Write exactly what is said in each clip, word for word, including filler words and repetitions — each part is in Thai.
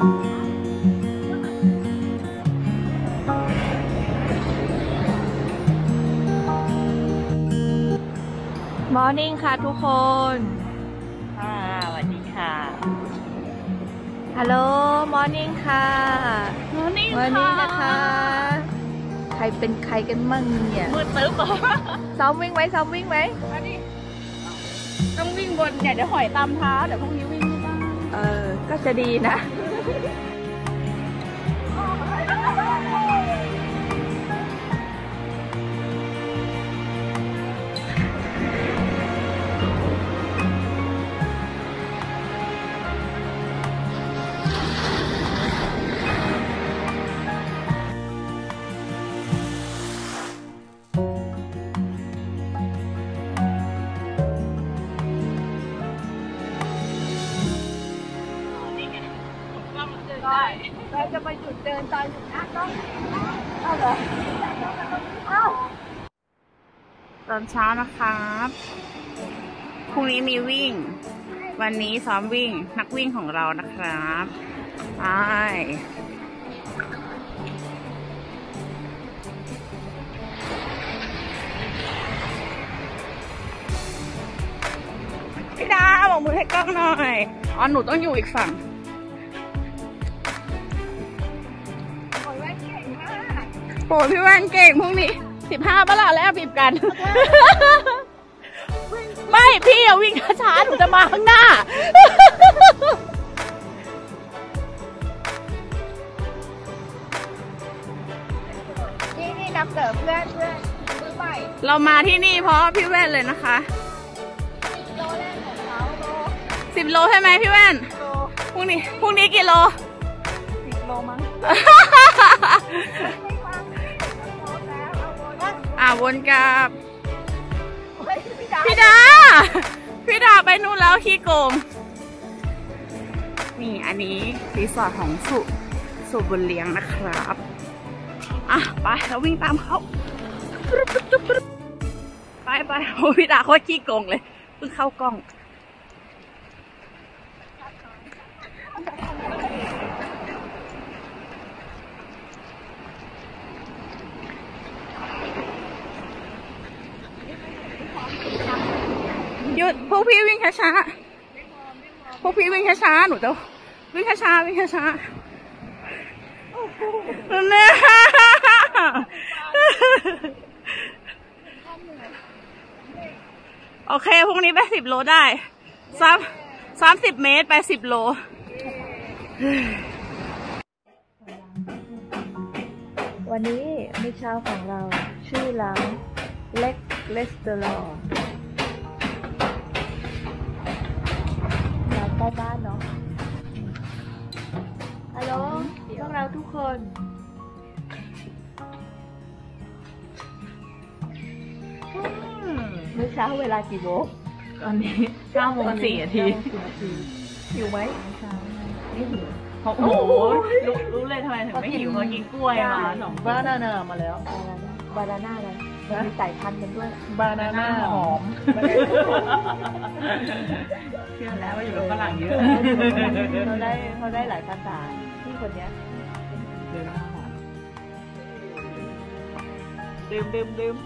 มอร์นิ่งค่ะทุกคนค่ะสวัสดีค่ะฮัลโหลมอร์นิ่งค่ะมอร์นิ่งมอร์นิ่งนะคะใครเป็นใครกันมั่งเนี่ยมืดตึ๊บซ้อมวิ่งไหมซ้อมวิ่งไหมต้องวิ่งบนเนี่ยเดี๋ยวหอยตามเท้าเดี๋ยวพรุ่งนี้วิ่งไม่ได้เออก็จะดีนะเราจะมาหยุดเดินตอนอยู่นะต้องเอาเหรอเอาตอนเช้านะครับพรุ่งนี้มีวิ่งวันนี้ซ้อมวิ่งนักวิ่งของเรานะครับไปพี่ดาบอกมือให้กล้องหน่อยอ๋อหนูต้องอยู่อีกฝั่งโอ้พี่แว่นเก่งพรุ่งนี้สิบห้าปะล่ะแล้วบีบกันไม่พี่อย่าวิ่งช้าหนูจะมาข้างหน้านี่นี่นำเสนอเพื่อนเพื่อนมือใหม่เรามาที่นี่เพราะพี่แว่นเลยนะคะสิบโลแรกของเขาโลสิบโลใช่ไหมพี่แว่นโลพรุ่งนี้พรุ่งนี้กี่โลสิบโลมั้งอ่าวนกับพี่ดาพี่ดาไปนู่นแล้วขี้โกงนี่อันนี้รีสอร์ทของสุสุบุญเลี้ยงนะครับอ่ะไปเราวิ่งตามเขาไปไปโอ้พี่ดาโคตรขี้โกงเลยเพิ่งเข้ากล้องหยุดพวกพี่วิ่งช้าๆพวกพี่วิ่งช้าๆหนูจะวิ่งช้าๆวิ่งช้าๆเนี่ยโอเคพรุ่งนี้ไปสิบโลได้สามสามสิบเมตรไปสิบโลวันนี้มื้อเช้าของเราชื่อร้านเล็กเลสเตอรอใกล้บ้านเนาะฮัลโหลพวกเราทุกคนมื้อเช้าเวลากี่โมงตอนนี้เก้าโมงสี่นาทีหิวไหมไม่หิวโอ้โหรู้รู้เลยทำไมถึงไม่หิวเพราะกินกล้วยมาสองบานาน่ามาแล้วบานาน่าอะไรมีสายพันธุ์กันด้วยบานาน่าหอมเชื่อแล้วว่าอยู่กับฝรั่งเยอะเขาได้เขาได้หลายภาษาที่คนเนี้ยดื่มดื่มดื่ม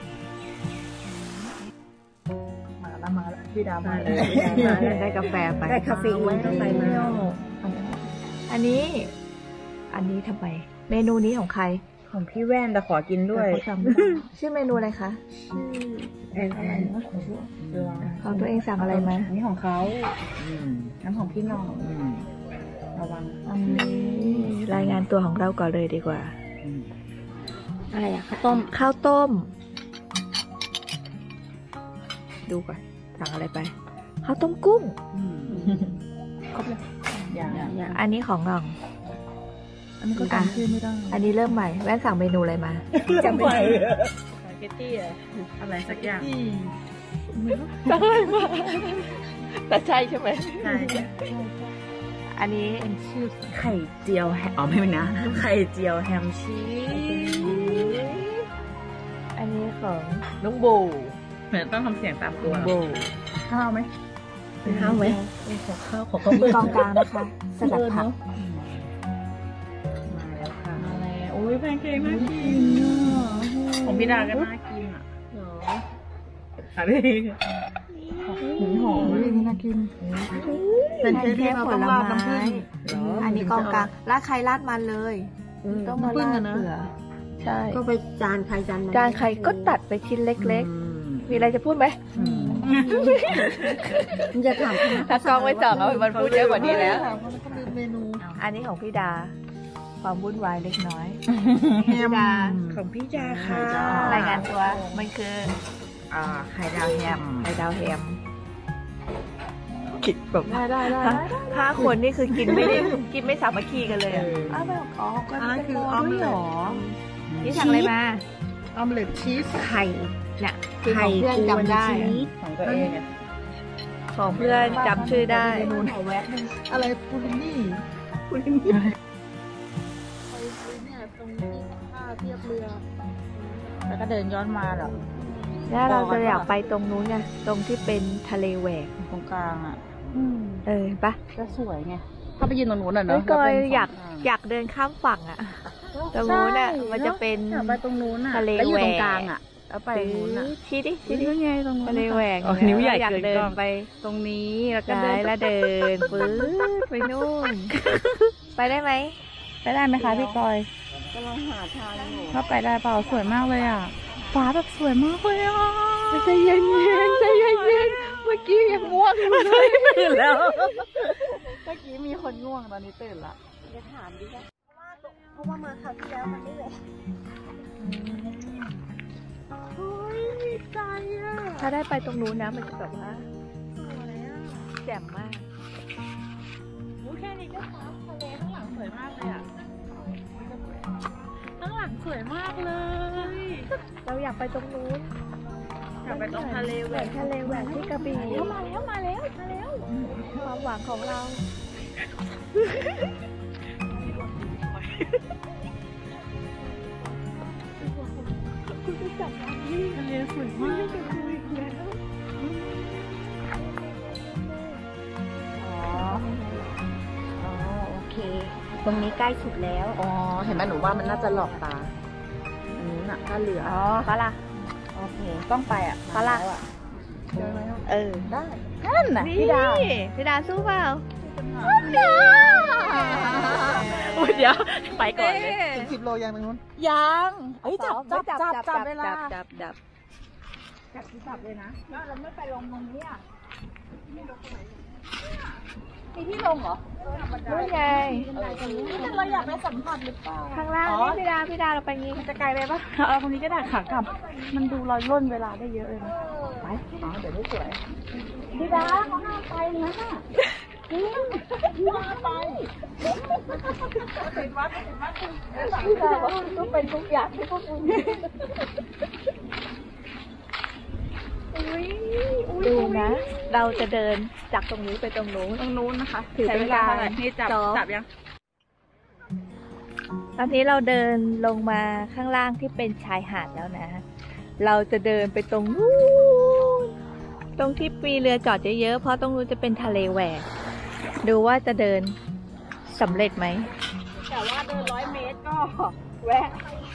มาแล้วมาแล้วพี่ดามาเลยได้กาแฟไปได้คาเฟอีนไปมาอันนี้อันนี้ทำไมเมนูนี้ของใครของพี่แว่นแต่ขอกินด้วยชื่อเมนูอะไรคะชื่ออะไรนะของตัวเองสั่งอะไรมาอันนี้ของเขาน้ำของพี่น้องระวังอันนี้รายงานตัวของเราก่อนเลยดีกว่าอะไรอะข้าวต้มข้าวต้มดูก่อนสั่งอะไรไปข้าวต้มกุ้งครบเลยอย่างอันนี้ของน้องอันนี้ก็จำชื่อไม่ได้อันนี้เริ่มใหม่แว่นสั่งเมนูอะไรมาจำไม่ได้สปาเกตตี้อะไรสักอย่างจำไม่ได้แต่ใช่ใช่ไหมใช่อันนี้ชื่อไข่เจียวแฮมอ๋อไม่เป็นนะไข่เจียวแฮมชีสอันนี้ของน้องโบเหมือนต้องทำเสียงตามตัวโบข้าวไหมข้าวไหมขอข้าวขอข้าวมีกองกลางนะคะสลัดผักโอ้ยแพนเค้กน่ากินของพี่ดาก็น่ากินอ่ะเหรออะไรหอมหอมเลยน่ากินเป็นเค้กผลไม้อันนี้กองกลางราดใครราดมันเลยต้องมาราดเผื่อใช่ก็ไปจานใครจานมันจานใครก็ตัดไปชิ้นเล็กๆมีอะไรจะพูดไหมจะถามถ้ากล้องไม่ส่องเอามันพูดเยอะกว่านี้แล้วอันนี้ของพี่ดาความวุ่นวายเล็กน้อยพี่ดาของพี่ดาค่ะรายงานตัวมันคืออ่าไข่ดาวแฮมไข่ดาวแฮมกินแบบได้ได้ได้ห้าคนนี่คือกินไม่ได้กินไม่สามัคคีกันเลยอ้าวไม่อ๋อก็คือออมเล็ตนี่สั่งอะไรมาออมเล็ตชีสไข่เนี่ยไข่เพื่อนจำได้ของตัวเองของเพื่อนจำชื่อได้อะไรปูลินี่ปูลินี่เนี่ยตรงนี้ท่าเทียบเรือแล้วก็เดินย้อนมาเหรอแล้วเราจะอยากไปตรงนู้นไงตรงที่เป็นทะเลแหวกตรงกลางอ่ะเออปะก็สวยไงถ้าไปยืนตรงนู้นอ่ะเนาะก็อยากอยากเดินข้ามฝั่งอ่ะตรงนู้นอ่ะมันจะเป็นไปตรงนู้นอ่ะทะเลแหวกตรงกลางอ่ะแล้วไปนู้นอ่ะชี้ดิชี้ดิไงตรงทะเลแหวกนิ้วใหญ่อยากเดินไปตรงนี้แล้วก็เดินแล้วเดินปื๊ดไปนู่นไปได้ไหมไปได้ไหมคะพี่กอยกำลังหาทางอยู่ถ้าไปได้เปล่าสวยมากเลยอ่ะฟ้าแบบสวยมากเลยอ่ะใจเย็นเย็นใจเย็นเย็นเมื่อกี้ยังง่วงอยู่เลยตื่นแล้วเมื่อกี้มีคนง่วงตอนนี้ตื่นละจะถามดิค่ะเพราะว่ามาคราวที่แล้วมันไม่เลยโอ้ยดีใจอ่ะถ้าได้ไปตรงนู้นนะมันจะแบบว่าสวยอ่ะแจ่มมากโอ้แค่นี้ก็ฟ้าทะเลข้างหลังสวยมากเลยอ่ะข้างหลังสวยมากเลยเราอยากไปตรงนู้นอยากไปตรงทะเลแหวกทะเลแหวกที่กระบี่มาแล้วมาแล้วมาแล้วความหวังของเราคุณจะจับที่ทะเลสวยมากอ๋ออ๋อโอเคตรงนี้ใกล้สุดแล้วอ๋อเห็นไหมหนูว่ามันน่าจะหลอกตาอันนี้น่ะถ้าเหลืออ๋อปะล่ะโอเคต้องไปอ่ะปะล่ะเออได้นั่นน่ะพี่ดาพี่ดาสู้เปล่าเดี๋ยวไปก่อนเลยสิบโลยังตรงนู้นยังเอ้ยจับจับจับจับเวลาจับจับจับจับเลยนะแล้วเราไม่ไปลงตรงนี้อ่ะมีที่ลงเหรอไม่ไงเราอยากไปสัมผัสหรือเปล่าข้างล่างนี่พี่ดาพี่ดาเราไปงี้มันจะไกลไปปะเอาตรงนี้ก็ได้ขากลับมันดูเราล่นเวลาได้เยอะเลยนะไปอ๋อเดี๋ยวได้สวยพี่ดาเขาห้ามไปนะพี่ดาไปติดวัดติดวัดพี่ดาต้องเป็นทุกอย่างให้พวกคุณดูนะเราจะเดินจากตรงนี้ไปตรงนู้นตรงนู้นนะคะถือเป็นการนี่จับจับยังตอนนี้เราเดินลงมาข้างล่างที่เป็นชายหาดแล้วนะเราจะเดินไปตรงนู้นตรงที่มีเรือจอดเยอะๆเพราะตรงนู้นจะเป็นทะเลแหวกดูว่าจะเดินสำเร็จไหมแต่ว่าเดินร้อยเมตรก็แวะ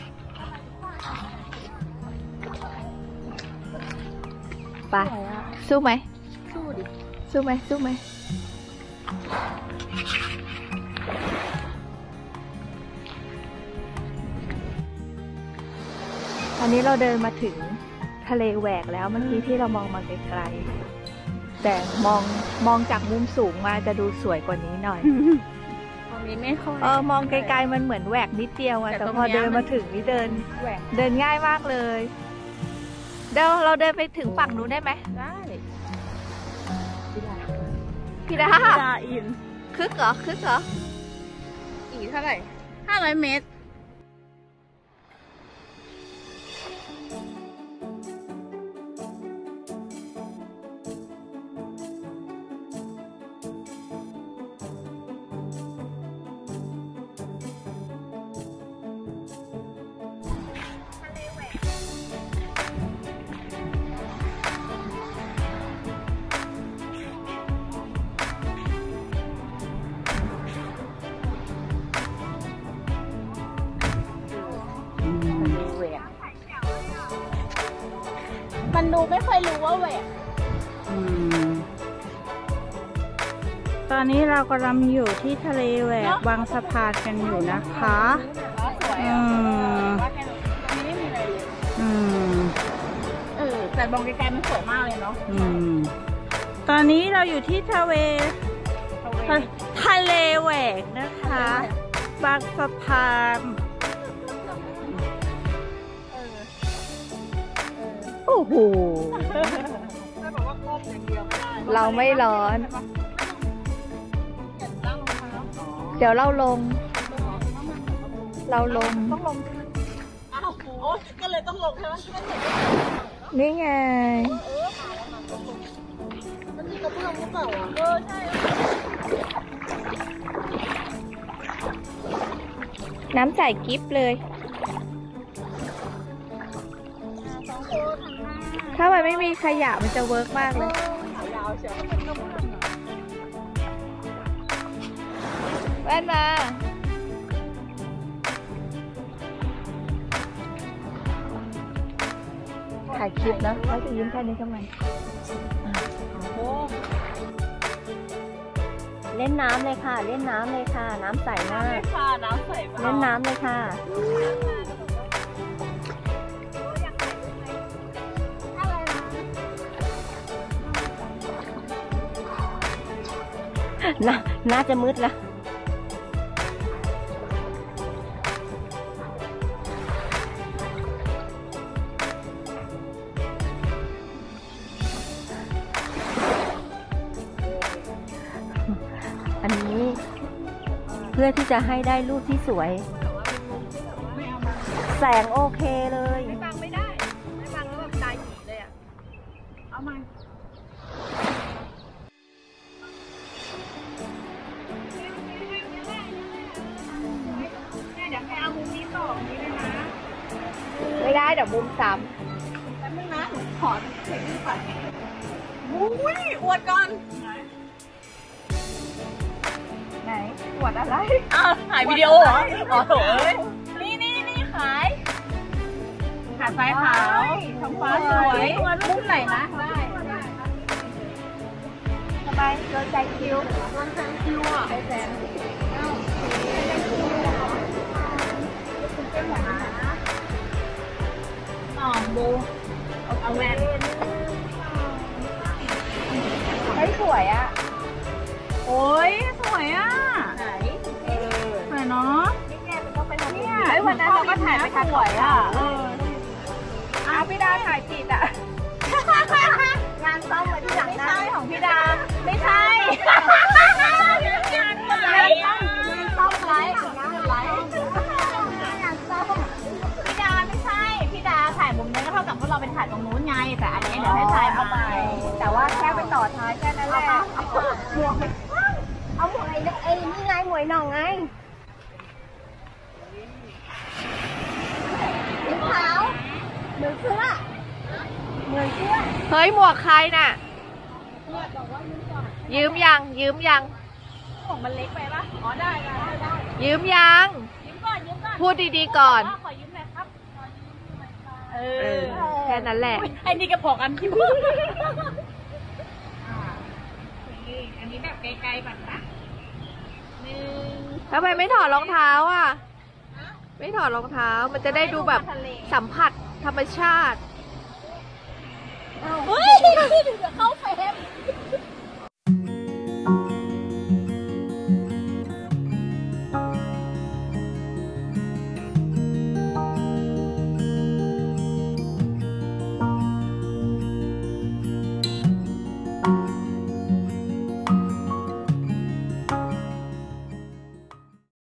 ไปสู้ไหมสู้ดิสู้ไหมสู้ไหมตอนนี้เราเดินมาถึงทะเลแหวกแล้วเมื่อกี้ที่เรามองมาไกลๆแต่มองมองจากมุมสูงมาจะดูสวยกว่านี้หน่อยตรงนี้ไม่ค่อยเออมองไกลๆมันเหมือนแหวกนิดเดียวอะแต่พอเดินมาถึงนี่เดินเดินง่ายมากเลยเดี๋ยวเราเดินไปถึงฝั่งนู้นได้ไหมได้พี่ดาพี่ดาอินคึกเหรอคึกเหรออีกเท่าไหร่ห้าร้อยเมตรมันดูไม่ค่อยรู้ว่าแหวกอืมตอนนี้เรากำลังอยู่ที่ทะเลแหวกบางสะพานกันอยู่นะคะอืมอืมเออแต่มองไกลๆมันสวยมากเลยเนาะอืมตอนนี้เราอยู่ที่ทะเลทะทะเลแหวกนะคะบางสะพานโอ้โหเราไม่ร้อน เดี๋ยวเราลง เราลงต้องลงอ้าวโอ้ก็เลยต้องลงใช่ไหมนี่ไงมันมีกระเบื้องหรือเปล่าอ่ะเออใช่น้ำใสกิ๊บเลย ถ้ามันไม่มีขยะมันจะเวิร์กมากเลยยาวเชียวเป็นกระเบื้องอ่ะแว่นมา ถ่ายคลิปนะแล้วจะยิ้มแค่นี้ทำไมเล่นน้ำเลยค่ะ เล่นน้ำเลยค่ะ น้ำใสมากค่ะน้ำใสมากเล่นน้ำเลยค่ะ น่าน่าจะมืดละอันนี้เพื่อที่จะให้ได้รูปที่สวย แสงโอเคเลยไม่ฟังไม่ได้ ไม่ฟังแล้วแบบตาหยีเลยอ่ะเอามาเดี๋ยวให้เอามุมนี้ต่อนี้เลยนะไม่ได้เดี๋ยวมุมซ้แป๊บนึงนะหนูขอเช็คดูก่อนอุ้ยอวดก่อนำไหนปวดอะไรอ้าวถ่ายวิดีโอเหรออ๋อโถเอ้ยนี่นี่นี่ขายหาดทรายขาวท้องฟ้าสวยมุมไหนนะทำไมโดนใจคิวโดนใจคิวอ่ะไอแซมอ๋อบูเอาแหวนเฮ้ยสวยอ่ะโอ้ยสวยอ่ะไหน เออสวยเนาะนี่ไงมันต้องไปทำเนี่ยเฮ้ยวันนั้นเราก็ถ่ายไปทางสวยอ่ะเอออ้าวพี่ดาถ่ายผิดอ่ะ งานซ้อมมาที่หลังไม่นะใช่ของพี่ดาไม่ใช่งานอะไรงานซ่อมไรงานไรพี่ดาไม่ใช่พี่ดาถ่ายมุมนี้ก็เท่ากับว่าเราเป็นถ่ายตรงนู้นไงแต่อันนี้เดี๋ยวให้ถ่ายเอาไปแต่ว่าแค่ไปต่อท้ายแค่นั้นแหละหมวกไปเอาหมวกไอ้ไอ้นี่ไงหมวยหน่องไงสีขาวเหมือนเสื้อเหมือนเสื้อเฮ้ยหมวกใครน่ะ ยืมยัง ยืมยังของมันเล็กไปปะอ๋อได้ได้ได้ยืมยังยิ้มก่อนยิ้มก่อนพูดดีๆก่อนขอยิ้มหน่อยครับเอเอออ แค่นั้นแหละไอ้นี่กระบอกอันที่พูดอันนี้แบบไกลๆก่อนนะหนึ่งทำไมไม่ถอดรองเท้าอ่ะ ไม่ถอดรองเท้า มันจะได้ดูแบบสัมผัสธรรมชาติเฮ้ยเดี๋ยวเข้าเฟรม